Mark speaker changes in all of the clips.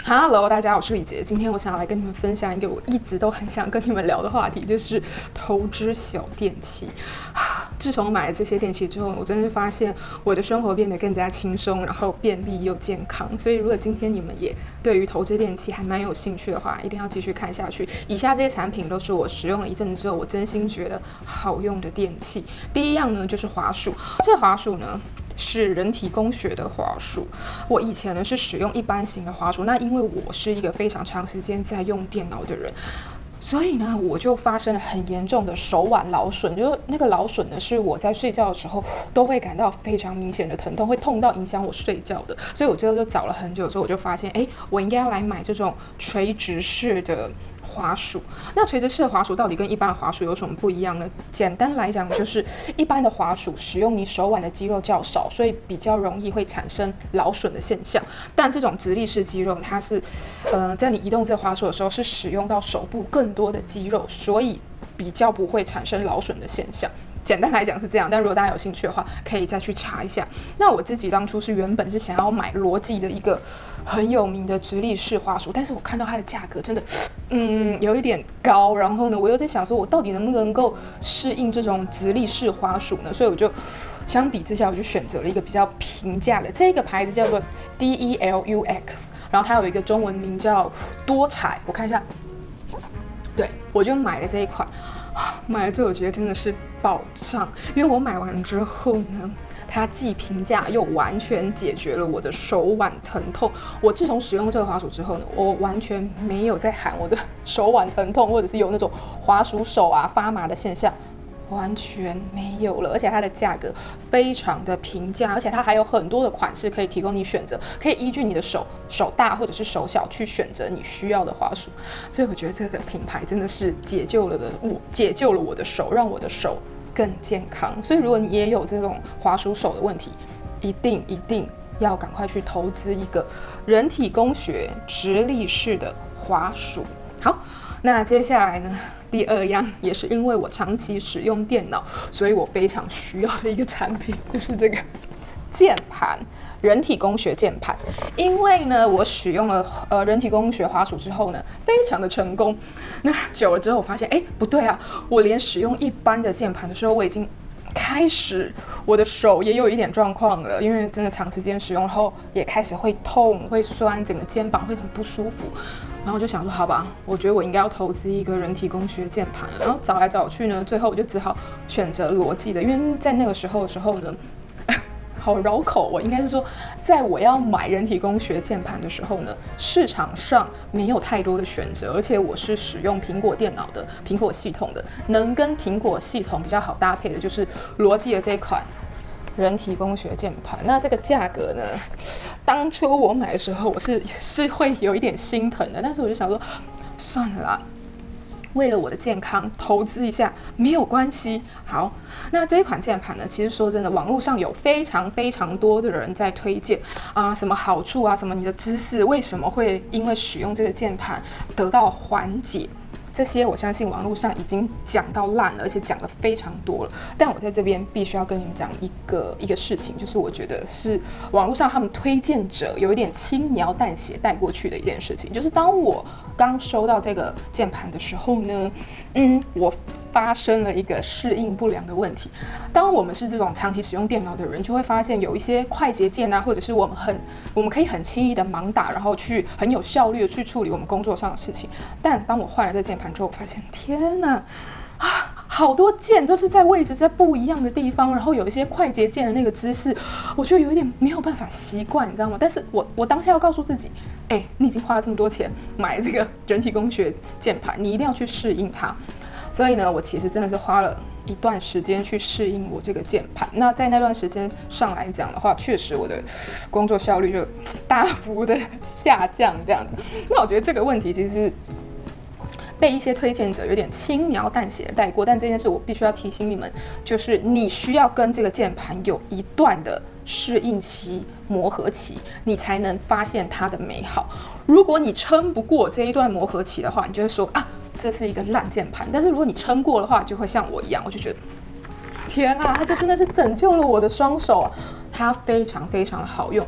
Speaker 1: Hello， 大家好，我是李杰。今天我想要来跟你们分享一个我一直都很想跟你们聊的话题，就是投资小电器。自从买了这些电器之后，我真的发现我的生活变得更加轻松，然后便利又健康。所以，如果今天你们也对于投资电器还蛮有兴趣的话，一定要继续看下去。以下这些产品都是我使用了一阵子之后，我真心觉得好用的电器。第一样呢，就是滑鼠。这个滑鼠呢，是人体工学的滑鼠。我以前呢是使用一般型的滑鼠，那因为我是一个非常长时间在用电脑的人，所以呢我就发生了很严重的手腕劳损。就是那个劳损呢，是我在睡觉的时候都会感到非常明显的疼痛，会痛到影响我睡觉的。所以我最后就找了很久之后，我就发现，我应该要来买这种垂直式的滑鼠。那垂直式的滑鼠到底跟一般的滑鼠有什么不一样呢？简单来讲，就是一般的滑鼠使用你手腕的肌肉较少，所以比较容易会产生劳损的现象。但这种直立式肌肉，它是在你移动这个滑鼠的时候，是使用到手部更多的肌肉，所以比较不会产生劳损的现象。简单来讲是这样，但如果大家有兴趣的话，可以再去查一下。那我自己当初是原本是想要买罗技的一个很有名的直立式滑鼠，但是我看到它的价格真的，有一点高。然后呢，我又在想说，我到底能不能够适应这种直立式滑鼠呢？所以我就相比之下，我就选择了一个比较平价的，这个牌子叫做 DELUX， 然后它有一个中文名叫多彩，我看一下，对，我就买了这一款。买了之后，我觉得真的是宝藏，因为我买完之后呢，它既平价又完全解决了我的手腕疼痛。我自从使用这个滑鼠之后呢，我完全没有在喊我的手腕疼痛，或者是有那种滑鼠手发麻的现象。完全没有了，而且它的价格非常的平价，而且它还有很多的款式可以提供你选择，可以依据你的手大或者是手小去选择你需要的滑鼠。所以我觉得这个品牌真的是解救了我的手，让我的手更健康。所以如果你也有这种滑鼠手的问题，一定要赶快去投资一个人体工学直立式的滑鼠。好，那接下来呢，第二样也是因为我长期使用电脑，所以我非常需要的一个产品，就是这个键盘，人体工学键盘。因为呢，我使用了人体工学滑鼠之后呢，非常的成功。那久了之后，我发现，不对啊，我连使用一般的键盘的时候，我已经开始我的手也有一点状况了，因为真的长时间使用后也开始会痛、会酸，整个肩膀会很不舒服。然后我就想说，好吧，我觉得我应该要投资一个人体工学键盘了。然后找来找去呢，最后我就只好选择罗技的，因为在那个时候呢，好绕口，我应该是说，在我要买人体工学键盘的时候呢，市场上没有太多的选择，而且我是使用苹果电脑的苹果系统的，能跟苹果系统比较好搭配的就是罗技的这款人体工学键盘。那这个价格呢，当初我买的时候我是会有一点心疼的，但是我就想说，算了啦，为了我的健康投资一下没有关系。好，那这一款键盘呢，其实说真的，网络上有非常多的人在推荐什么好处啊，什么你的姿势为什么会因为使用这个键盘得到缓解。这些我相信网络上已经讲到烂了，而且讲得非常多了。但我在这边必须要跟你们讲一个事情，就是我觉得是网络上他们推荐者有一点轻描淡写带过去的一件事情，就是当我刚收到这个键盘的时候呢，我发生了一个适应不良的问题。当我们是这种长期使用电脑的人，就会发现有一些快捷键或者是我们可以很轻易的盲打，然后去很有效率的去处理我们工作上的事情。但当我换了这键盘之后，我发现天哪！好多键都是在位置在不一样的地方，然后有一些快捷键的那个姿势，我就有一点没有办法习惯，你知道吗？但是我当下要告诉自己，你已经花了这么多钱买这个人体工学键盘，你一定要去适应它。所以呢，我其实真的是花了一段时间去适应我这个键盘。那在那段时间上来讲的话，确实我的工作效率就大幅的下降，这样子。那我觉得这个问题其实被一些推荐者有点轻描淡写的带过，但这件事我必须要提醒你们，就是你需要跟这个键盘有一段的适应期、磨合期，你才能发现它的美好。如果你撑不过这一段磨合期的话，你就会说这是一个烂键盘。但是如果你撑过的话，就会像我一样，我就觉得天啊，它就真的是拯救了我的双手它非常的好用。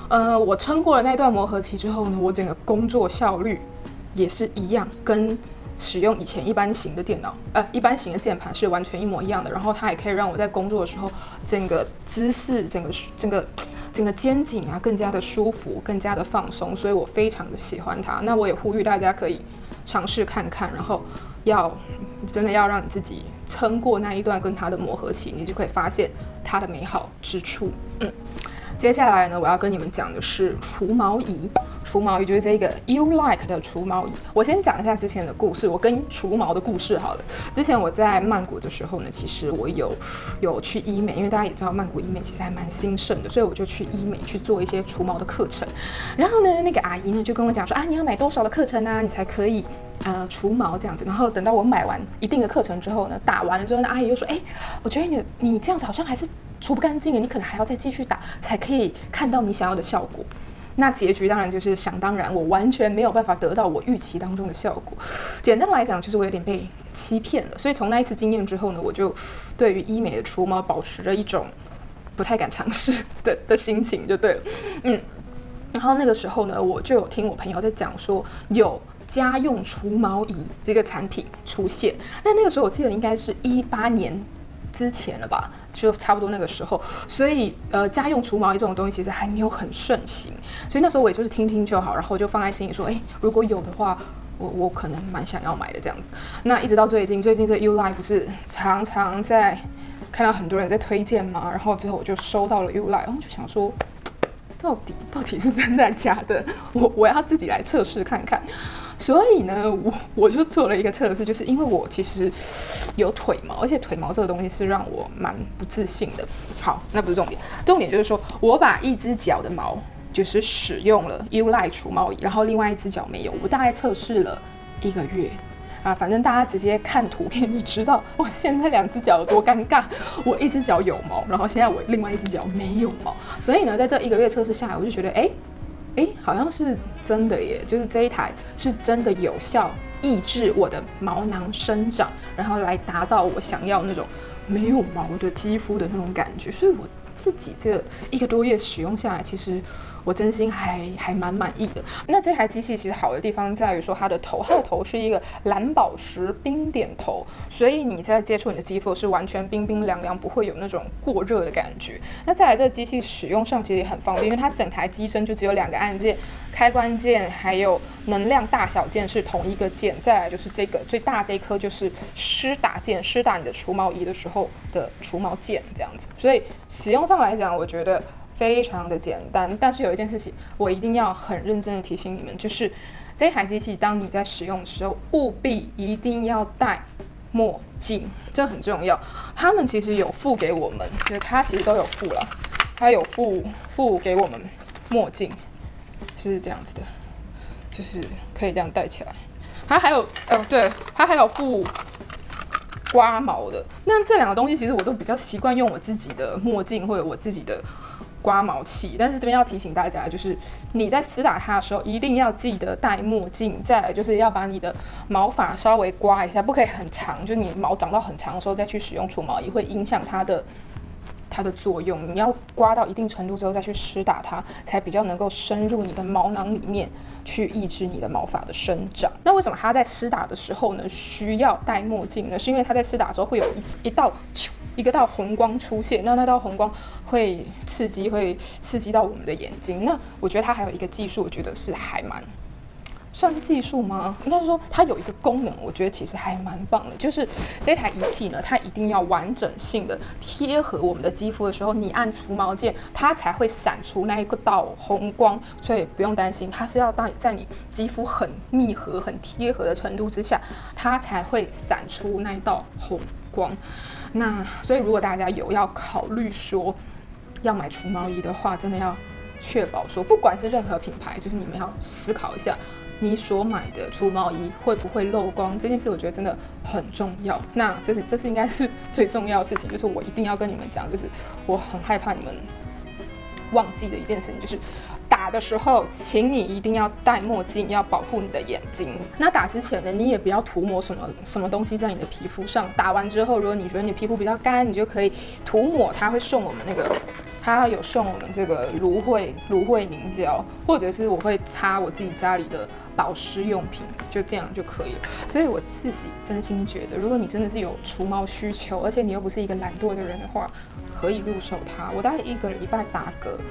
Speaker 1: 我撑过了那段磨合期之后呢，我整个工作效率也是一样，跟使用以前一般型的电脑，一般型的键盘是完全一模一样的。然后它也可以让我在工作的时候，整个姿势、整个肩颈啊更加的舒服，更加的放松，所以我非常的喜欢它。那我也呼吁大家可以尝试看看，然后真的要让你自己撑过那一段跟它的磨合期，你就可以发现它的美好之处。接下来呢，我要跟你们讲的是除毛仪。除毛仪就是这个 Ulike 的除毛仪。我先讲一下之前的故事，我跟除毛的故事好了。之前我在曼谷的时候呢，其实我有去医美，因为大家也知道曼谷医美其实还蛮兴盛的，所以我就去医美去做一些除毛的课程。然后呢，那个阿姨呢就跟我讲说你要买多少的课程啊，你才可以除毛这样子。然后等到我买完一定的课程之后呢，打完了之后，那阿姨又说，我觉得你这样子好像还是除不干净的，你可能还要再继续打，才可以看到你想要的效果。那结局当然就是想当然，我完全没有办法得到我预期当中的效果。简单来讲，就是我有点被欺骗了。所以从那一次经验之后呢，我就对于医美的除毛保持着一种不太敢尝试的心情，就对了。然后那个时候呢，我就有听我朋友在讲说有家用除毛仪这个产品出现。那个时候我记得应该是18年之前了吧，就差不多那个时候，所以家用除毛仪这种东西其实还没有很盛行，所以那时候我也就是听听就好，然后就放在心里说，如果有的话，我可能蛮想要买的这样子。那一直到最近这 Ulike 不是常常在看到很多人在推荐嘛，然后之后我就收到了 Ulike， 然后就想说，到底是真的假的？我要自己来测试看看。所以呢，我就做了一个测试，就是因为我其实有腿毛，而且腿毛这个东西是让我蛮不自信的。好，那不是重点，重点就是说我把一只脚的毛就是使用了 Ulike 除毛仪，然后另外一只脚没有。我大概测试了1个月。反正大家直接看图片就知道我现在2只脚有多尴尬。我一只脚有毛，然后现在我另外一只脚没有毛。所以呢，在这1个月测试下来，我就觉得，好像是真的耶，就是这一台是真的有效抑制我的毛囊生长，然后来达到我想要那种没有毛的肌肤的那种感觉。所以我自己这1个多月使用下来，其实我真心还蛮满意的。那这台机器其实好的地方在于说，它的头是一个蓝宝石冰点头，所以你在接触你的肌肤是完全冰冰凉凉，不会有那种过热的感觉。那再来，这个机器使用上其实也很方便，因为它整台机身就只有2个按键，开关键还有能量大小键是同一个键，再来就是这个最大这一颗就是施打键，施打你的除毛仪的时候的除毛键这样子。所以使用上来讲，我觉得非常的简单。但是有一件事情我一定要很认真的提醒你们，就是这台机器当你在使用的时候，务必一定要戴墨镜，这很重要。他们其实有附给我们，就是它其实都有附了，它有附给我们墨镜，是这样子的，就是可以这样戴起来。它还有对，它还有附刮毛的。那这2个东西其实我都比较习惯用我自己的墨镜或者我自己的刮毛器，但是这边要提醒大家，就是你在施打它的时候一定要记得戴墨镜，再来就是要把你的毛发稍微刮一下，不可以很长，就是你毛长到很长的时候再去使用除毛仪，会影响它的作用。你要刮到一定程度之后再去施打它，才比较能够深入你的毛囊里面去抑制你的毛发的生长。那为什么它在施打的时候呢需要戴墨镜呢？是因为它在施打的时候会有一个道红光出现，那道红光会刺激到我们的眼睛。那我觉得它还有一个技术，我觉得是还蛮算是技术吗？应该是说它有一个功能，我觉得其实还蛮棒的，就是这台仪器呢，它一定要完整性的贴合我们的肌肤的时候，你按除毛键，它才会闪出那一个道红光，所以不用担心，它是要在你肌肤很密合、很贴合的程度之下，它才会闪出那一道红光。那所以如果大家有要考虑说要买除毛仪的话，真的要确保说，不管是任何品牌，就是你们要思考一下，你所买的除毛仪会不会漏光这件事，我觉得真的很重要。那这是应该是最重要的事情，就是我一定要跟你们讲，就是我很害怕你们忘记的一件事情，就是打的时候，请你一定要戴墨镜，要保护你的眼睛。那打之前呢，你也不要涂抹什么东西在你的皮肤上。打完之后，如果你觉得你皮肤比较干，你就可以涂抹，它会送我们那个它有送我们这个芦荟凝胶，或者是我会擦我自己家里的保湿用品，就这样就可以了。所以我自己真心觉得，如果你真的是有除毛需求，而且你又不是一个懒惰的人的话，可以入手它。我大概1个礼拜打个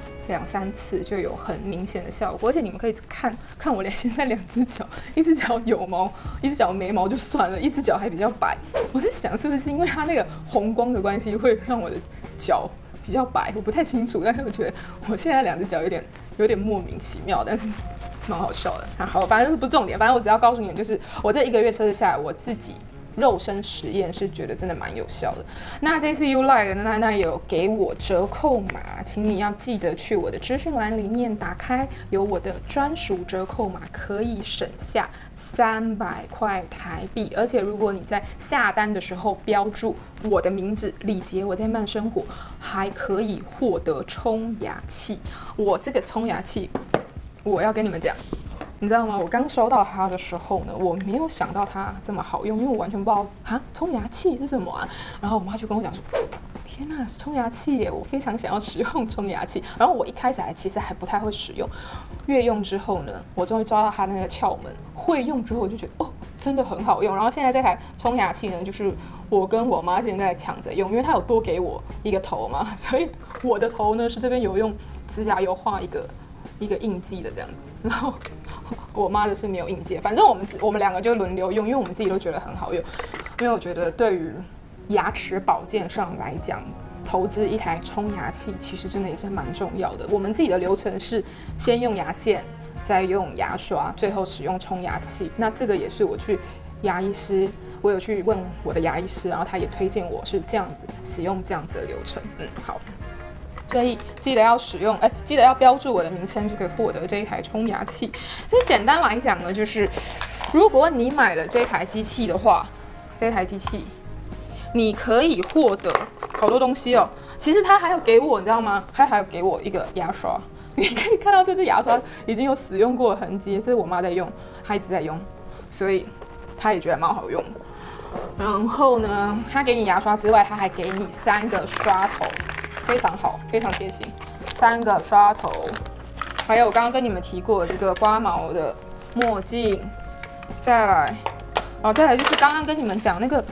Speaker 1: 2、3次就有很明显的效果，而且你们可以看我连现在2只脚，一只脚有毛，一只脚没毛就算了，一只脚还比较白。我在想是不是因为它那个红光的关系，会让我的脚比较白，我不太清楚，但是我觉得我现在2只脚有点莫名其妙，但是蛮好笑的。好，反正不是重点，反正我只要告诉你们，就是我这1个月测试下来，我自己肉身实验是觉得真的蛮有效的。那这次 YouLike 那有给我折扣码，请你要记得去我的资讯栏里面打开，有我的专属折扣码，可以省下300块台币。而且如果你在下单的时候标注我的名字李杰，我在慢生活，还可以获得冲牙器。我这个冲牙器，我要跟你们讲。你知道吗？我刚收到它的时候呢，我没有想到它这么好用，因为我完全不知道啊，冲牙器是什么啊。然后我妈就跟我讲说：“天哪，是冲牙器耶！我非常想要使用冲牙器。”然后我一开始其实还不太会使用，越用之后呢，我终于抓到它那个窍门。会用之后我就觉得哦，真的很好用。然后现在这台冲牙器呢，就是我跟我妈现在抢着用，因为她有多给我一个头嘛，所以我的头呢是这边有用指甲油画一个印记的这样子，然后我妈的是没有印记，反正我们2个就轮流用，因为我们自己都觉得很好用。因为我觉得对于牙齿保健上来讲，投资一台冲牙器其实真的也是蛮重要的。我们自己的流程是先用牙线，再用牙刷，最后使用冲牙器。那这个也是我去牙医师，我有去问我的牙医师，然后他也推荐我是这样子使用这样子的流程。好。所以记得要使用，记得要标注我的名称，就可以获得这一台冲牙器。所以简单来讲呢，就是如果你买了这台机器的话，这台机器你可以获得好多东西哦。其实它还有给我，你知道吗？它还有给我一个牙刷，你可以看到这支牙刷已经有使用过的痕迹，这是我妈在用，她一直在用，所以她也觉得蛮好用。然后呢，它给你牙刷之外，它还给你3个刷头。非常好，非常贴心，3个刷头，还有我刚刚跟你们提过这个刮毛的墨镜，再来就是刚刚跟你们讲那个，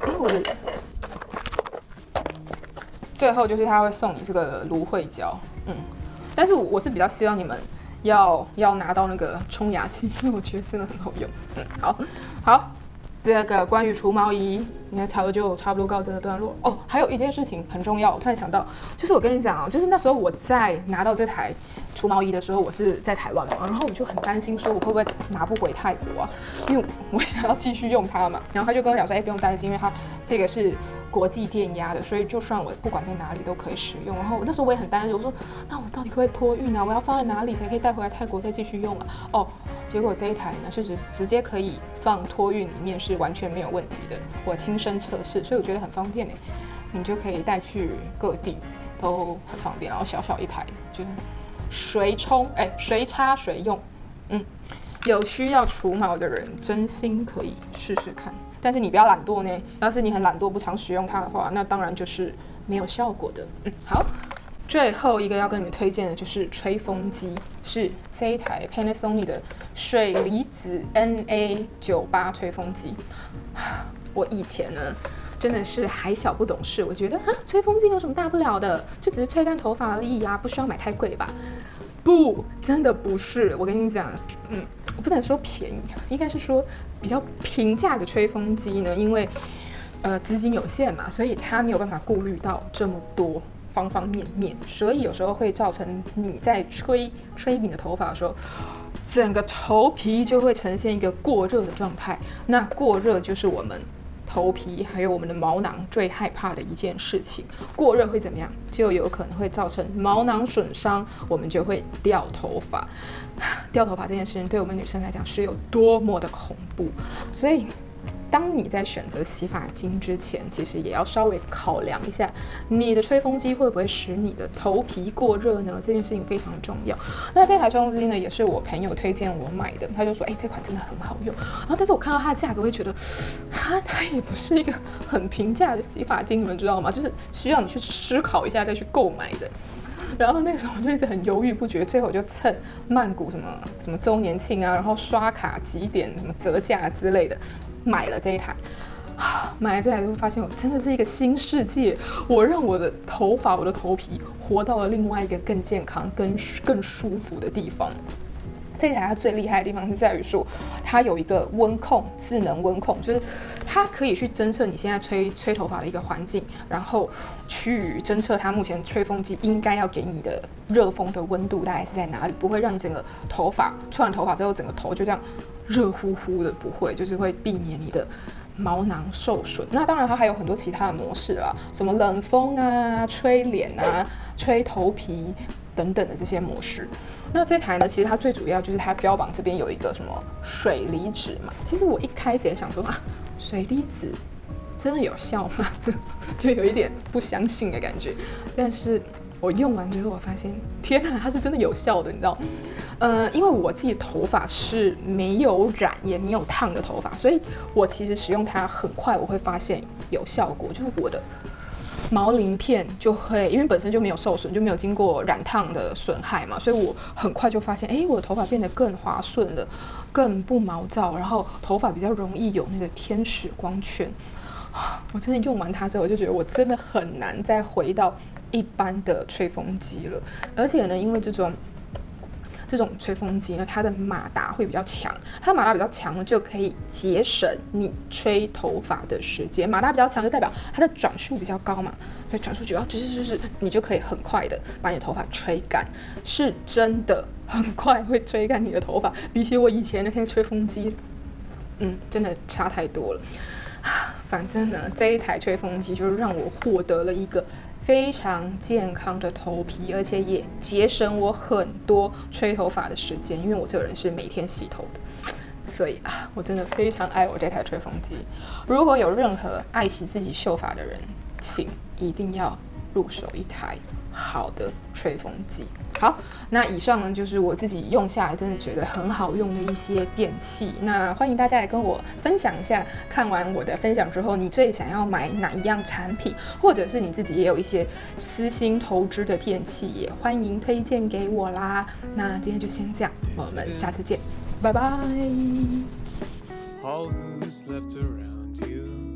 Speaker 1: 最后就是他会送你这个芦荟胶，但是我是比较希望你们要拿到那个冲牙器，因为我觉得真的很好用，好。这个关于除毛仪，你看就差不多告这个段落哦。还有一件事情很重要，我突然想到，就是我跟你讲啊，就是那时候我在拿到这台除毛仪的时候，我是在台湾嘛，然后我就很担心说我会不会拿不回泰国啊，因为我想要继续用它嘛。然后他就跟我讲说，不用担心，因为它这个是国际电压的，所以就算我不管在哪里都可以使用。然后那时候我也很担心，我说那我到底会不会托运啊？我要放在哪里才可以带回来泰国再继续用啊？结果这一台呢是直接可以放托运里面，是完全没有问题的。我亲身测试，所以我觉得很方便你就可以带去各地都很方便。然后小小一台，就是随冲随插随用。有需要除毛的人真心可以试试看，但是你不要懒惰呢。要是你很懒惰不常使用它的话，那当然就是没有效果的。好。最后一个要跟你们推荐的就是吹风机，是这一台 Panasonic 的水离子 NA98 吹风机。我以前呢真的是还小不懂事，我觉得吹风机有什么大不了的，就只是吹干头发而已啊，不需要买太贵吧？不，真的不是。我跟你讲，我不能说便宜，应该是说比较平价的吹风机呢，因为资金有限嘛，所以它没有办法顾虑到这么多。方方面面，所以有时候会造成你在吹你的头发的时候，整个头皮就会呈现一个过热的状态。那过热就是我们头皮还有我们的毛囊最害怕的一件事情。过热会怎么样？就有可能会造成毛囊损伤，我们就会掉头发。掉头发这件事情对我们女生来讲是有多么的恐怖，所以当你在选择洗发精之前，其实也要稍微考量一下，你的吹风机会不会使你的头皮过热呢？这件事情非常重要。那这台吹风机呢，也是我朋友推荐我买的，他就说，这款真的很好用。然后，但是我看到它的价格，会觉得，它也不是一个很平价的洗发精，你们知道吗？就是需要你去思考一下再去购买的。然后那个时候我就一直很犹豫不决，最后我就趁曼谷什么周年庆啊，然后刷卡几点什么折价之类的，买了这一台。买了这台之后，发现我真的是一个新世界。我让我的头发、我的头皮活到了另外一个更健康、更舒服的地方。这台它最厉害的地方是在于说，它有一个温控，智能温控，就是它可以去侦测你现在吹头发的一个环境，然后去侦测它目前吹风机应该要给你的热风的温度大概是在哪里，不会让你整个头发吹完头发之后整个头就这样热乎乎的，不会，就是会避免你的毛囊受损。那当然它还有很多其他的模式啦，什么冷风啊、吹脸啊、吹头皮等等的这些模式。那这台呢，其实它最主要就是它标榜这边有一个什么水离子嘛。其实我一开始也想说水离子真的有效吗？就有一点不相信的感觉。但是我用完之后，我发现天哪，它是真的有效的，你知道？因为我自己的头发是没有染也没有烫的头发，所以我其实使用它很快，我会发现有效果，就是我的毛鳞片就会，因为本身就没有受损，就没有经过染烫的损害嘛，所以我很快就发现，我的头发变得更滑顺了，更不毛躁，然后头发比较容易有那个天使光圈。我真的用完它之后，我就觉得我真的很难再回到一般的吹风机了。而且呢，因为这种吹风机呢，它的马达会比较强，它马达比较强呢，就可以节省你吹头发的时间。马达比较强就代表它的转速比较高嘛，所以转速就是你就可以很快的把你的头发吹干，是真的很快会吹干你的头发，比起我以前那些吹风机，真的差太多了。反正呢，这一台吹风机就是让我获得了一个非常健康的头皮，而且也节省我很多吹头发的时间，因为我这个人是每天洗头的，所以我真的非常爱我这台吹风机。如果有任何爱惜自己秀发的人，请一定要入手一台好的吹风机。好，那以上呢就是我自己用下来真的觉得很好用的一些电器。那欢迎大家来跟我分享一下，看完我的分享之后，你最想要买哪一样产品，或者是你自己也有一些私心投资的电器，也欢迎推荐给我啦。那今天就先这样，我们下次见，拜拜。All who's left around you